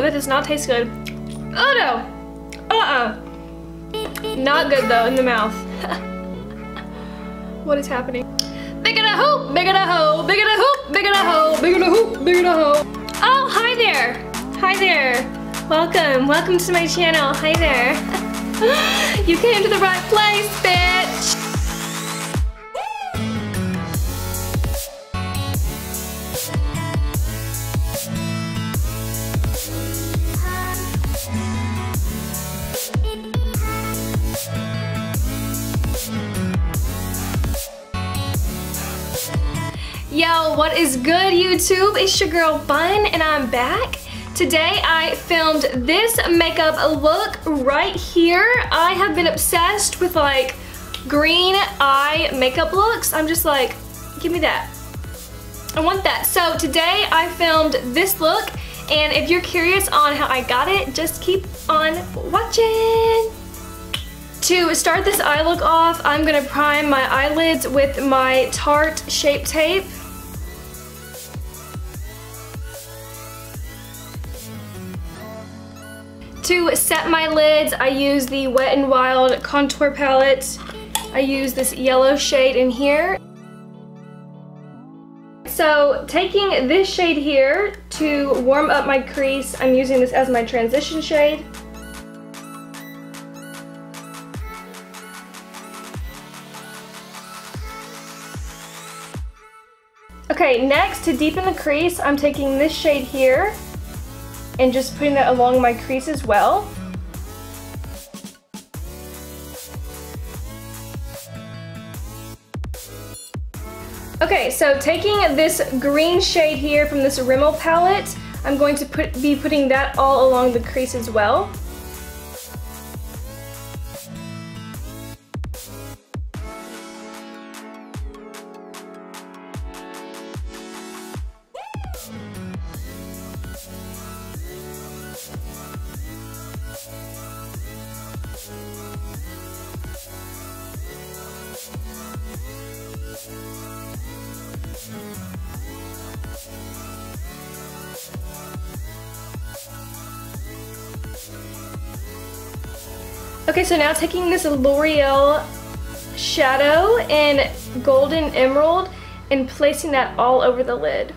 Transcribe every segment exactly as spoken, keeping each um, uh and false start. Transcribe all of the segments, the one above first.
that does not taste good. Oh no! Uh-uh. Not good though in the mouth. What is happening? Big in a hoop, big in a hoe, big in a hoop, big in a hoe, big in a hoop, big in a hoe. Oh, hi there. Hi there. Welcome, welcome to my channel. Hi there. You came to the right place, bitch. Yo, what is good, YouTube? It's your girl Bun and I'm back. Today I filmed this makeup look right here. I have been obsessed with like green eye makeup looks. I'm just like, give me that. I want that. So today I filmed this look, and if you're curious on how I got it, just keep on watching. To start this eye look off, I'm gonna prime my eyelids with my Tarte Shape Tape. To set my lids, I use the Wet n Wild contour palette. I use this yellow shade in here. So taking this shade here to warm up my crease, I'm using this as my transition shade. Okay, next to deepen the crease, I'm taking this shade here and just putting that along my crease as well. Okay, so taking this green shade here from this Rimmel palette, I'm going to put, be putting that all along the crease as well. Okay, so now taking this L'Oreal shadow in Golden Emerald and placing that all over the lid.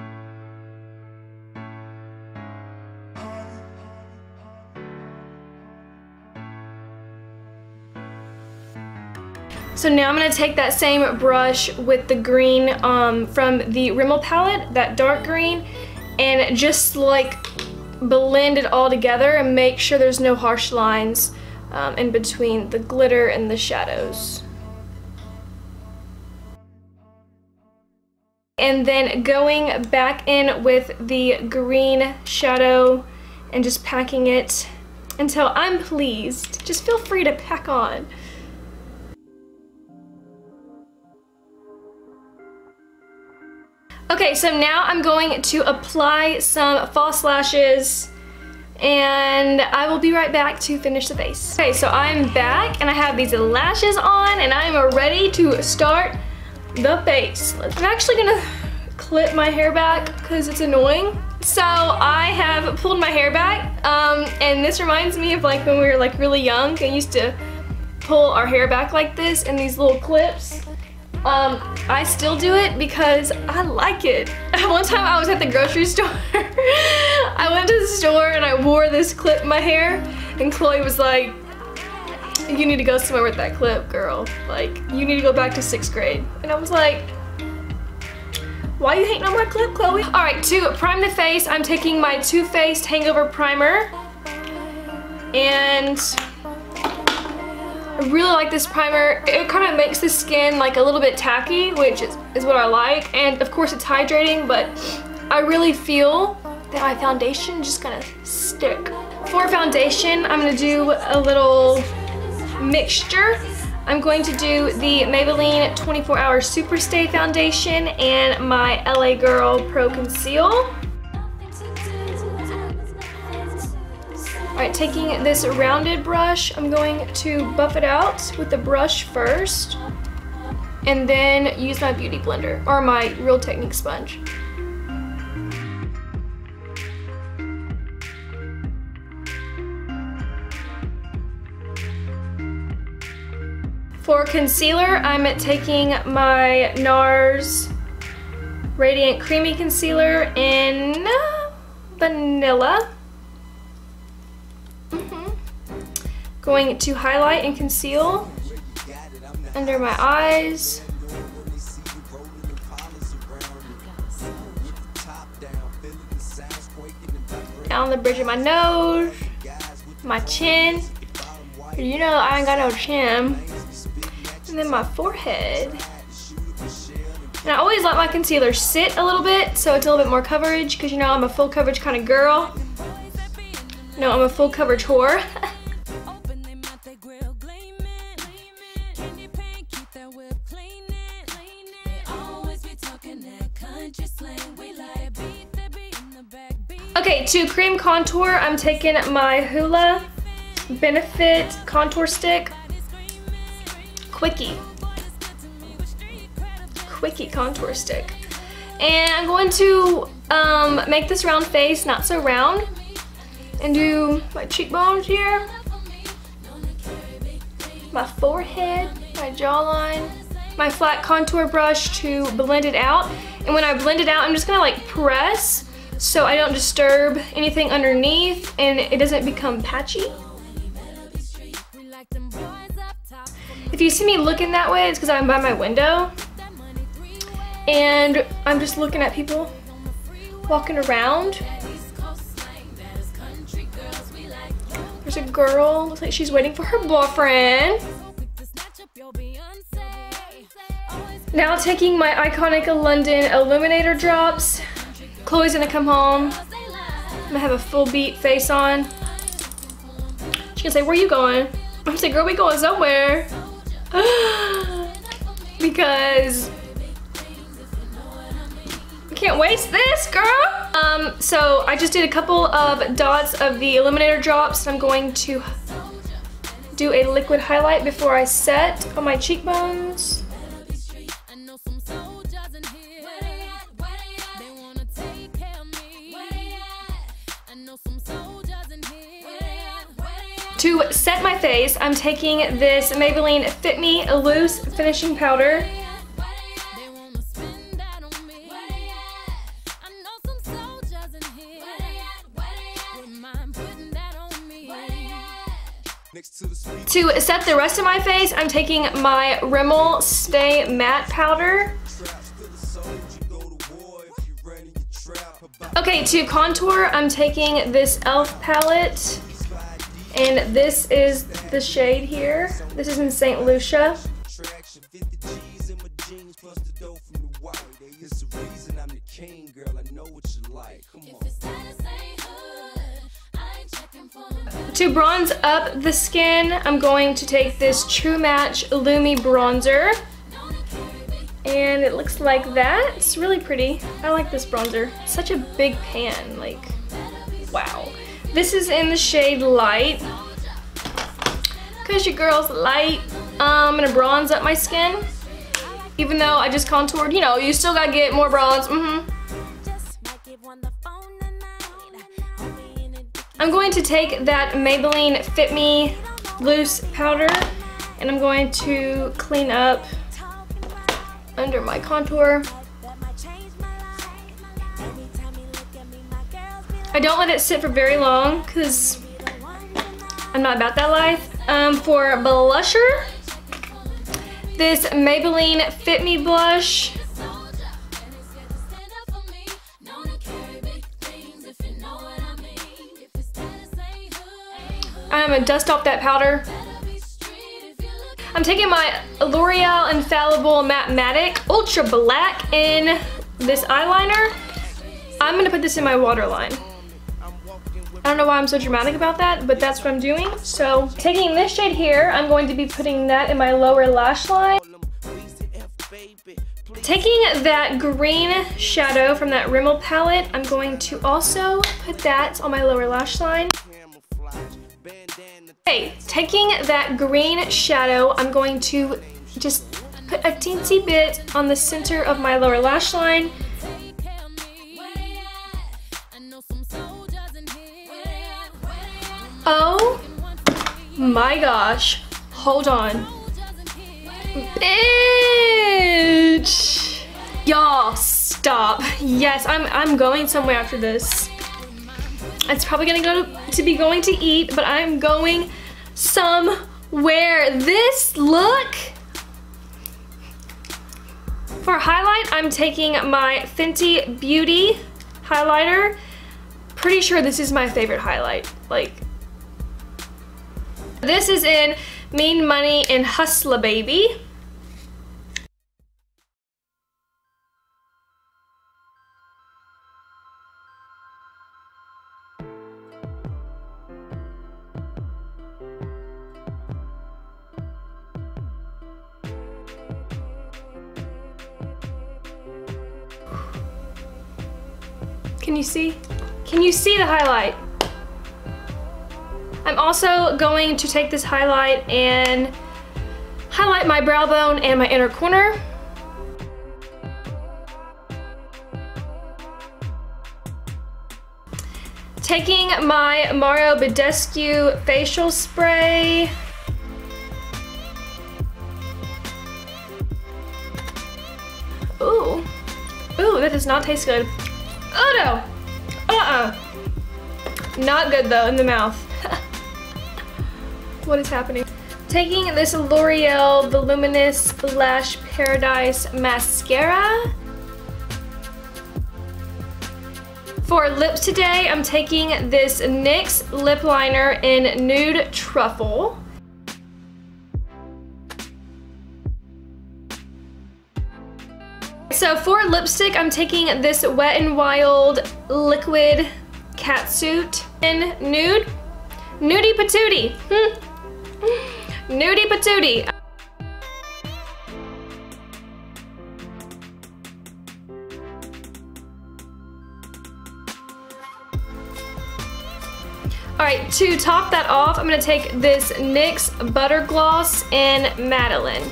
So now I'm going to take that same brush with the green um, from the Rimmel palette, that dark green, and just like blend it all together and make sure there's no harsh lines um, in between the glitter and the shadows. And then going back in with the green shadow and just packing it until I'm pleased. Just feel free to pack on. Okay, so now I'm going to apply some false lashes and I will be right back to finish the face. Okay, so I'm back and I have these lashes on and I'm ready to start the face. I'm actually gonna clip my hair back because it's annoying. So I have pulled my hair back um, and this reminds me of like when we were like really young. I used to pull our hair back like this in these little clips. Um, I still do it because I like it. One time I was at the grocery store. I went to the store and I wore this clip in my hair and Chloe was like, you need to go somewhere with that clip, girl. Like, you need to go back to sixth grade. And I was like, why are you hating on my clip, Chloe? All right, to prime the face, I'm taking my Too Faced Hangover Primer. And I really like this primer. It kind of makes the skin like a little bit tacky, which is, is what I like. And of course it's hydrating, but I really feel that my foundation is just gonna stick. For foundation, I'm gonna do a little mixture. I'm going to do the Maybelline twenty-four hour Superstay Foundation and my L A Girl Pro Conceal. Alright, taking this rounded brush, I'm going to buff it out with the brush first and then use my beauty blender or my Real Technique sponge. For concealer, I'm taking my NARS Radiant Creamy Concealer in Vanilla. Mm-hmm. Going to highlight and conceal under my eyes. Down the bridge of my nose, my chin. You know I ain't got no chin. And then my forehead. And I always let my concealer sit a little bit so it's a little bit more coverage, because you know I'm a full coverage kind of girl. No, I'm a full coverage whore. Okay, to cream contour, I'm taking my Hoola Benefit Contour Stick. Quickie. Quickie Contour Stick. And I'm going to um, make this round face not so round. And do my cheekbones here. My forehead, my jawline. My flat contour brush to blend it out. And when I blend it out, I'm just gonna like press so I don't disturb anything underneath and it doesn't become patchy. If you see me looking that way, it's because I'm by my window and I'm just looking at people walking around. There's a girl, looks like she's waiting for her boyfriend. Now taking my Iconic London Illuminator drops. Chloe's gonna come home. I'm gonna have a full beat face on. She's gonna say, where you going? I'm gonna say, girl, we going somewhere. Because I can't waste this, girl. Um, so I just did a couple of dots of the Illuminator drops. I'm going to do a liquid highlight before I set on my cheekbones. To set my face, I'm taking this Maybelline Fit Me Loose Finishing Powder. To set the rest of my face, I'm taking my Rimmel Stay Matte Powder. Okay, to contour, I'm taking this e l f palette. And this is the shade here. This is in Saint Lucia. To bronze up the skin, I'm going to take this True Match Lumi Bronzer. And it looks like that. It's really pretty. I like this bronzer. It's such a big pan, like, wow. This is in the shade Light. Cause your girl's light. Um, I'm gonna bronze up my skin. Even though I just contoured, you know, you still gotta get more bronze. Mm-hmm. I'm going to take that Maybelline Fit Me Loose Powder and I'm going to clean up under my contour. I don't let it sit for very long because I'm not about that life. Um, for blusher, this Maybelline Fit Me blush. I'm gonna dust off that powder. I'm taking my L'Oreal Infallible Matte Ultra Black in this eyeliner. I'm gonna put this in my waterline. I don't know why I'm so dramatic about that, but that's what I'm doing. So taking this shade here, I'm going to be putting that in my lower lash line. Taking that green shadow from that Rimmel palette, I'm going to also put that on my lower lash line. Okay, taking that green shadow, I'm going to just put a teensy bit on the center of my lower lash line. Oh my gosh, hold on. Bitch! Y'all, stop. Yes, I'm I'm going somewhere after this. It's probably gonna go to, to be going to eat, but I'm going somewhere. This look. For highlight, I'm taking my Fenty Beauty highlighter. Pretty sure this is my favorite highlight. Like, this is in Mean Money and Hustla Baby. Can you see? Can you see the highlight? I'm also going to take this highlight and highlight my brow bone and my inner corner. Taking my Mario Badescu facial spray. Ooh. Ooh, that does not taste good. Oh no! Uh-uh. Not good though, in the mouth. What is happening? Taking this L'Oreal Voluminous Lash Paradise Mascara. For lips today, I'm taking this NYX lip liner in Nude Truffle. So for lipstick, I'm taking this Wet n Wild Liquid Catsuit in Nude. Nudie Patootie. Hmm. Nudie Patootie. Alright, to top that off, I'm going to take this NYX Butter Gloss in Madeline.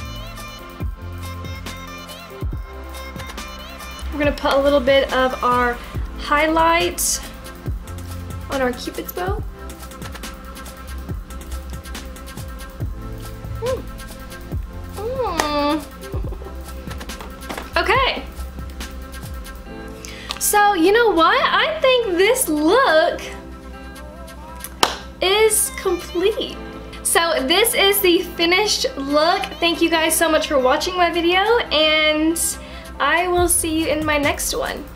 We're going to put a little bit of our highlight on our Cupid's bow. Mm. Mm. Okay. So, you know what? I think this look is complete. So this is the finished look. Thank you guys so much for watching my video, and I will see you in my next one.